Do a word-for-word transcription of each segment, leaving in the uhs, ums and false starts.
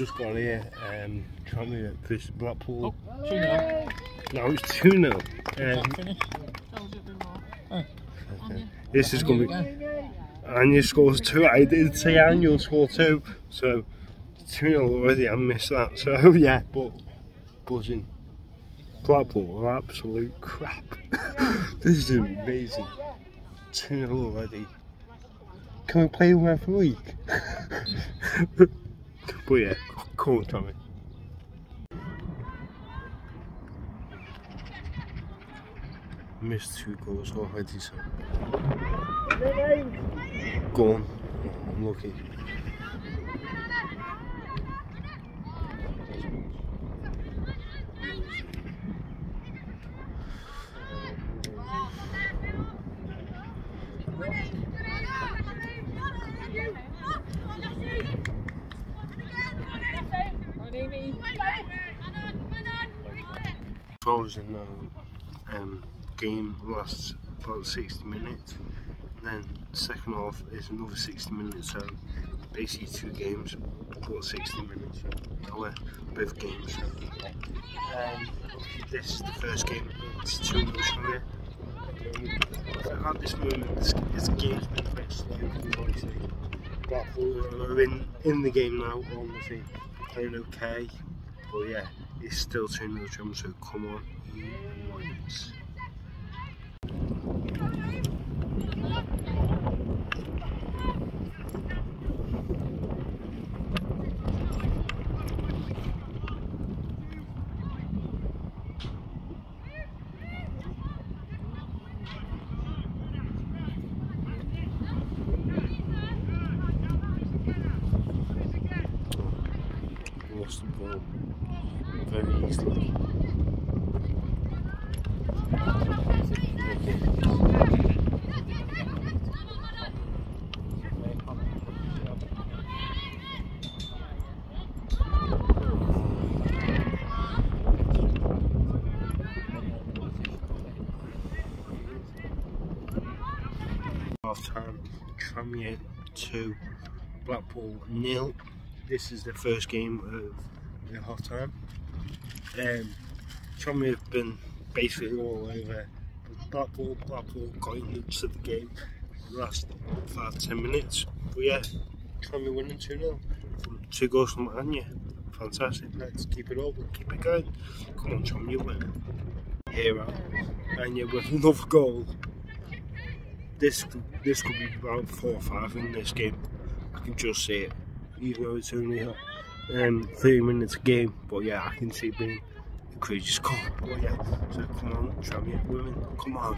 just got here. Um, Tranmere versus Blackpool. Oh, two nil. Now it's two nil. Um, oh. okay. This is going to be. Anya scores two. I did say Anya will score two. So two nil already. I missed that. So yeah, but buzzing. Blackpool are absolute crap. This is amazing. two nil already. Can we play one for a week? But yeah, come on, Tommy. Missed two goals already, so. Go on. Oh, I'm lucky. Frozen now. Um, game lasts about sixty minutes. Then second half is another sixty minutes. So basically two games, about sixty minutes. So we're both games. So, um, this is the first game. It's two nil from here. Um, at this moment, this, this game's been quite slow. Obviously, Blackpool are in in the game now. Obviously, playing okay. But yeah, it's still two nil drum, so come on, you wins. Lost the ball very easily. Half time, Tranmere two, Blackpool nil. This is the first game of the half time. Um, Tranmere have been basically all over Blackpool. Blackpool got into the game the last five to ten minutes. But yeah, Tranmere winning two nil. Two goals from Anya. Fantastic. Let's keep it up. Keep it going. Come on, Tranmere, win. Here Anya with another goal. This this could be about four or five in this game. I can just see it. Even though it's only um, thirty minutes a game, but yeah, I can see it being a crazy score. But yeah, so come on, Tranmere women, come on.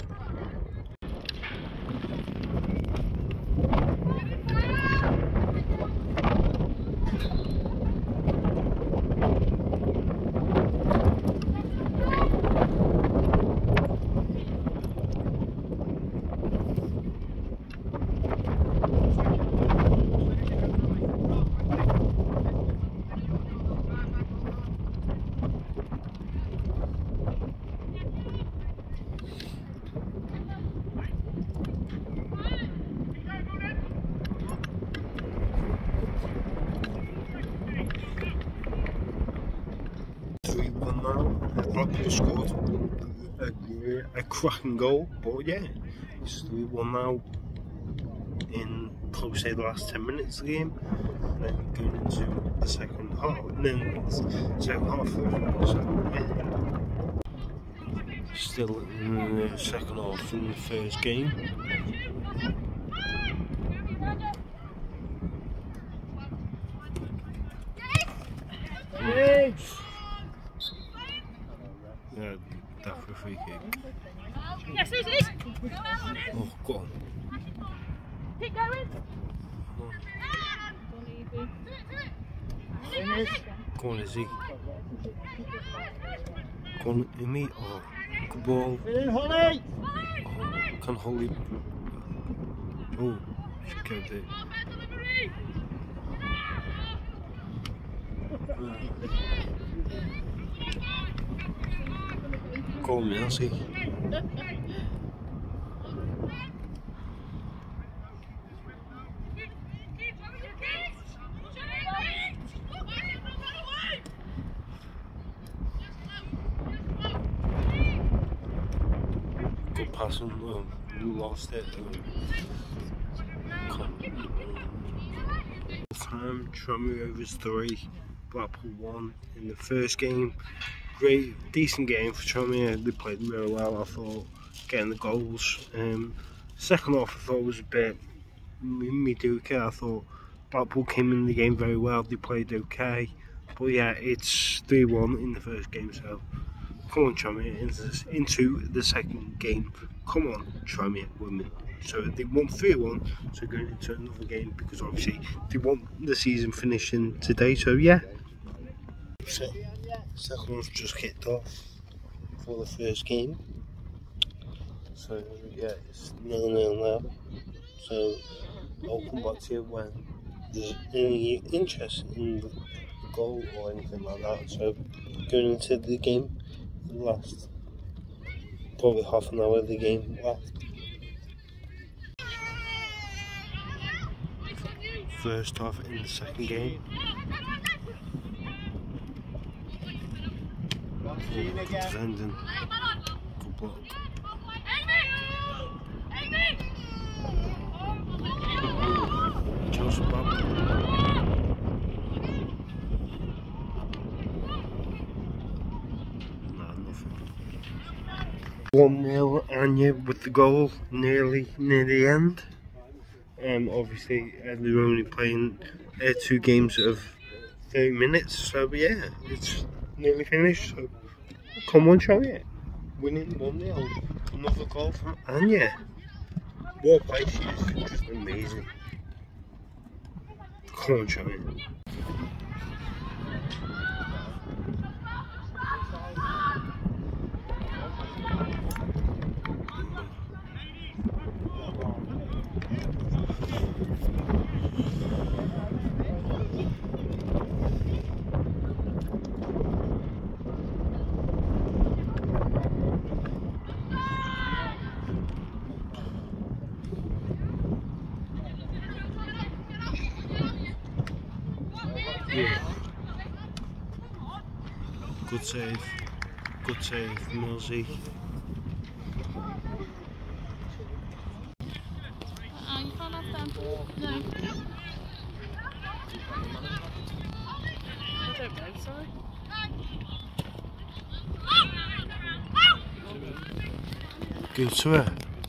Blackpool scored a, a cracking goal, but yeah, it's three one now in probably say the last ten minutes of the game, and then going into the second half, and then the second half, so yeah. Still in the second half in the first game. Hey. Yeah, that for a free kick. Yes, it is. Oh, go on. Keep going. Go on, Izzy. Go on, Amy. Oh, good ball. In, Holly. Oh, can Holly. Oh, she kept it. Go on, Mercy. passing, um, lost it. Um, time, Tranmere Rovers three, Blackpool one in the first game. Great, decent game for Tranmere. They played really well, I thought, getting the goals. Um, second half, I thought was a bit mediocre. I thought Blackpool came in the game very well. They played okay, but yeah, it's three one in the first game. So come on, Tranmere, into, into the second game. Come on, Tranmere women. So they won three one, so going into another game, because obviously they want the season finishing today. So yeah. So, second half just kicked off for the first game. So yeah, it's nil nil now. So I'll come back to you when there's any interest in the goal or anything like that. So going into the game, the last probably half an hour of the game left. First half in the second game. Good defending, good block. Chelsea back. Nah, nothing. one nil Anya with the goal nearly near the end. Um, obviously, uh, they're only playing uh, two games of thirty minutes, so yeah, it's nearly finished. So come on, Tranmere, winning one nil. Another goal from Anya. What a play, she is just amazing. Come on, Tranmere. Yeah. Good save. Good save, Millsy. Uh, you can't have them. No. I don't know, sorry. Go to her.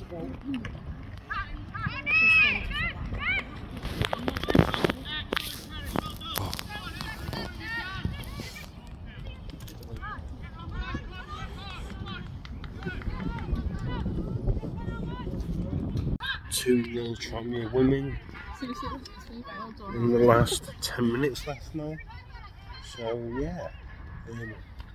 two nil Tranmere women in the last ten minutes left now. So yeah, um,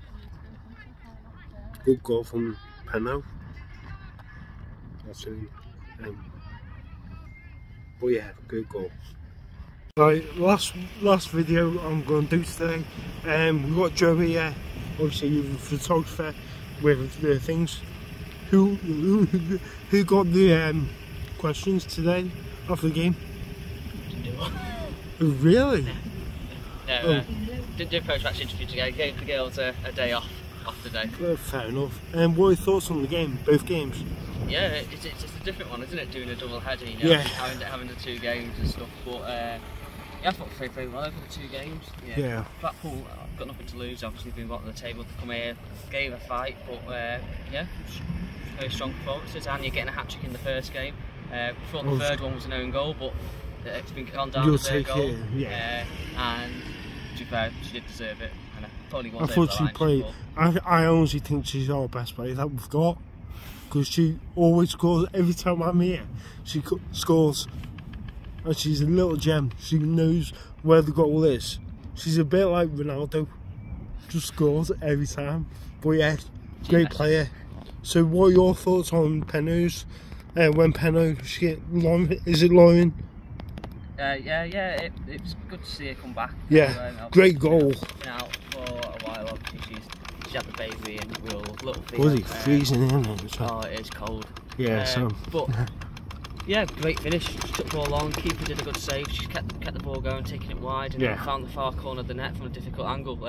good goal from Penno. That's it. Um, but yeah, good goal. Right, last last video I'm going to do today. Um, we've got Joey here, obviously the photographer with the things. Who who, who got the um, questions today after the game? Didn't do one. Really? No, Oh. uh, didn't do a post-match interview today. Gave the girls a, a day off off today. Well, fair enough. And um, what are your thoughts on the game? Both games? Yeah, it's, it's just a different one, isn't it? Doing a double header, you know, Yeah. having, having the two games and stuff. But uh, yeah, I thought they played well over the two games. Yeah. Yeah. Blackpool, I've got nothing to lose. Obviously, been bottom of the table to come here, gave a fight, but uh, yeah, very strong performances. And you're getting a hat trick in the first game. Uh, we thought the Oh, third one was an own goal, but it's been gone down You'll the third take goal. it, yeah. Uh, and to be fair, she did deserve it. And I probably was I over thought the she line, played. but- I, I honestly think she's our best player that we've got, because she always scores every time I'm here. She co- scores, and she's a little gem. She knows where the goal is. She's a bit like Ronaldo, just scores every time. But yeah, great player. So, what are your thoughts on Penno's? Uh, when Penno, she get Lauren, is it Lauren? Uh, yeah, yeah, it, it was good to see her come back. Yeah, Um, great goal. She's been out for a while, obviously. She's, she had the baby and we were little feet. Was he uh, freezing in it? Oh, it is cold. Yeah, Um, so. But yeah, great finish. She took the ball on. Keeper did a good save. She kept kept the ball going, taking it wide, and Yeah. then found the far corner of the net from a difficult angle. Uh,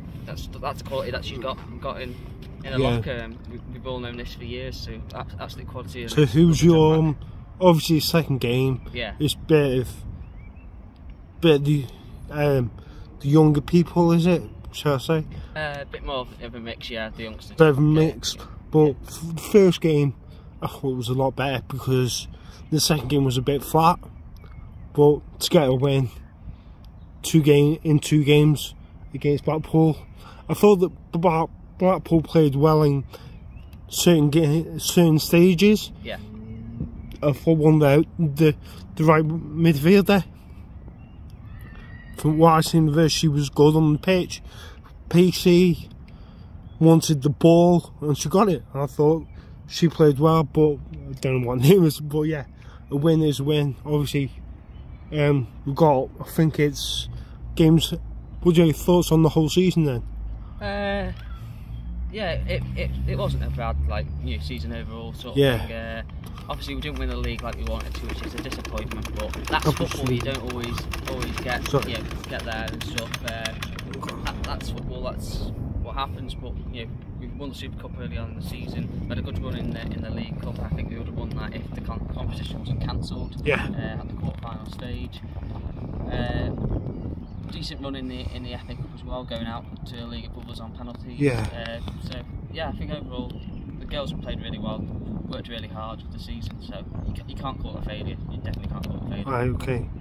that's that's the quality that she's got got in in the Yeah. locker. Um, we, we've all known this for years, so ab- absolute quality. So who's your um, obviously second game? Yeah. It's bit of bit of the um the younger people, is it? Shall I say? Uh, a bit more of a mix, yeah. The youngsters. Bit of a mix, but f- the first game I thought it was a lot better because the second game was a bit flat. But to get a win, two game in two games against Blackpool, I thought that Bla- Blackpool played well in certain ga- certain stages. Yeah. I thought one there, the the right midfielder, from what I seen of her, she was good on the pitch. P C wanted the ball and she got it. And I thought she played well, but I don't know what name it was. But yeah, a win is a win. Obviously, um, we've got, I think it's games. What are your thoughts on the whole season then? Uh, yeah, it, it it wasn't a bad like new season overall sort of Yeah. thing. Uh, obviously we didn't win the league like we wanted to, which is a disappointment. But that's Obviously. football. You don't always always get Sorry. you know, get there and stuff. Uh, that, that's football. That's what happens. But you know, we won the Super Cup early on in the season. We had a good run in the in the League Cup. I think we would have won that if the con competition wasn't cancelled. Yeah. Uh, at the quarter-final stage. Um, decent run in the in the F A Cup as well, going out to a league above us on penalties. Yeah. Uh, so yeah, I think overall the girls have played really well, worked really hard for the season. So you, ca you can't call it a failure. You definitely can't call it a failure. Right, okay.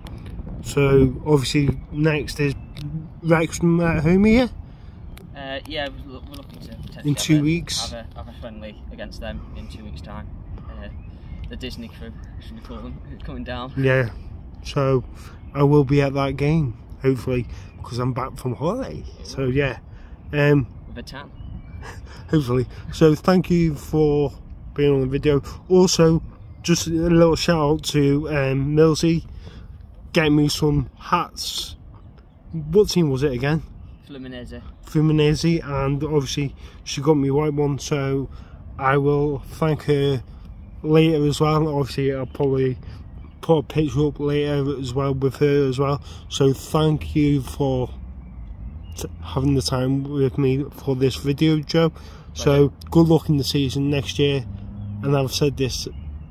So obviously next is Wrexham at home here. Uh, yeah, we're, we're looking to potentially In two have a, weeks. have a, have a friendly against them in two weeks' time. Uh, the Disney crew, should we call them, coming down. Yeah. So I will be at that game, hopefully, because I'm back from holiday. So yeah. Um With a tan. hopefully. So thank you for being on the video. Also, just a little shout out to um Millsy getting me some hats. What team was it again? Fluminense. Fluminense, and obviously she got me a white one, so I will thank her later as well. Obviously I'll probably put a picture up later as well with her as well. So thank you for t having the time with me for this video, Joe. So good luck in the season next year, and I've said this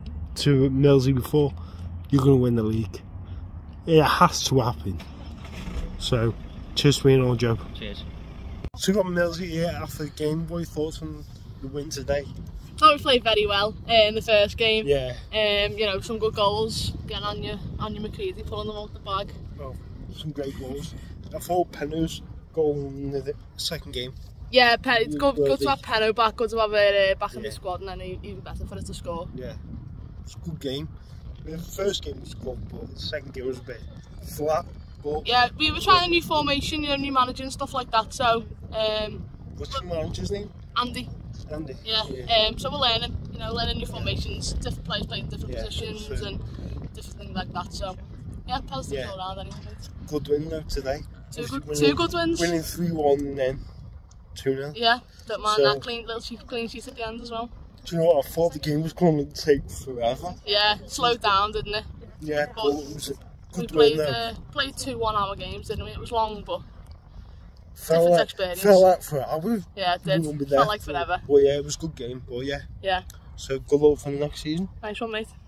to Millsy before, you're going to win the league. It has to happen. So cheers for being on, Joe. Cheers. So we got Millsy here after the game. What are your thoughts on the win today? Thought we played very well uh, in the first game. Yeah. Um, you know, some good goals. Getting on your on your McCready, pulling them out the bag. Well, some great goals. I thought Penno's goal in the second game. Yeah, Pen, it's good, Well, good to they- have Penno back. Good to have her uh, back in Yeah. the squad, and then e- even better for us to score. Yeah. It's a good game. The first game was good, but the second game was a bit flat. But Yeah, we were trying a new formation, you know, new manager and stuff like that. So, um, what's your manager's name? Andy. Andy. Yeah. Um, so we're learning, you know, learning new formations, different players playing different Yeah, positions true. and different things like that. So, yeah, positive Yeah. all round anyway. mate. Good win though today. Two Obviously good, winning- two good wins. Winning three one and then two nil. Yeah, don't mind So- that clean little sheet, clean sheet at the end as well. Do you know what? I thought the game was going to take forever. Yeah, slowed down, didn't it? Yeah, but it was a We good played win though. uh, played two one-hour games, didn't we? It was long, but Felt different like, experience. felt like for hours. yeah, it We did. won't be there. Felt like forever. But yeah, it was a good game. But yeah, Yeah, so good luck for the next season. nice one, mate.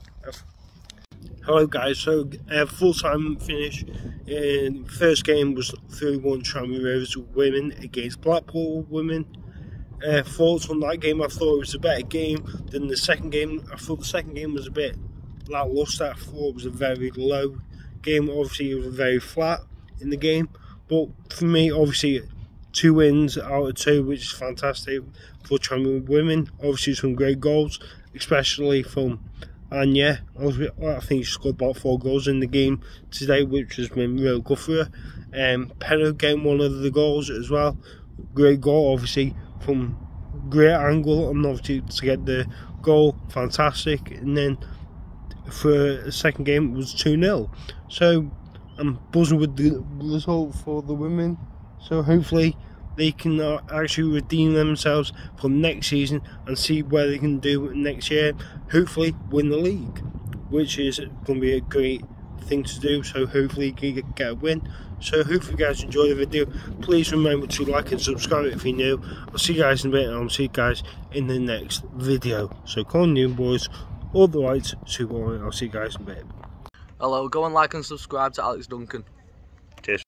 Hello guys, so uh, full time finish. In first game was three one Tranmere Rovers women against Blackpool women. Uh, thoughts on that game? I thought it was a better game than the second game. I thought the second game was a bit lacklustre. I thought it was a very low game. Obviously it was very flat in the game, but for me, obviously two wins out of two, which is fantastic for Tranmere women. Obviously some great goals, especially from Anya. I think she scored about four goals in the game today, which has been real good for her. Um, Penno getting one of the goals as well. Great goal, obviously, from great angle, and obviously to get the goal, fantastic. And then for the second game, it was two nil. So I'm buzzing with the result for the women. So hopefully they can uh, actually redeem themselves for next season and see where they can do next year. Hopefully win the league, which is going to be a great thing to do. So hopefully you can get a win. So I hope you guys enjoy the video. Please remember to like and subscribe if you're new. I'll see you guys in a bit, and I'll see you guys in the next video. So come on, new boys, all the lights, super. I'll see you guys in a bit. Hello, go and like and subscribe to Alex Duncan.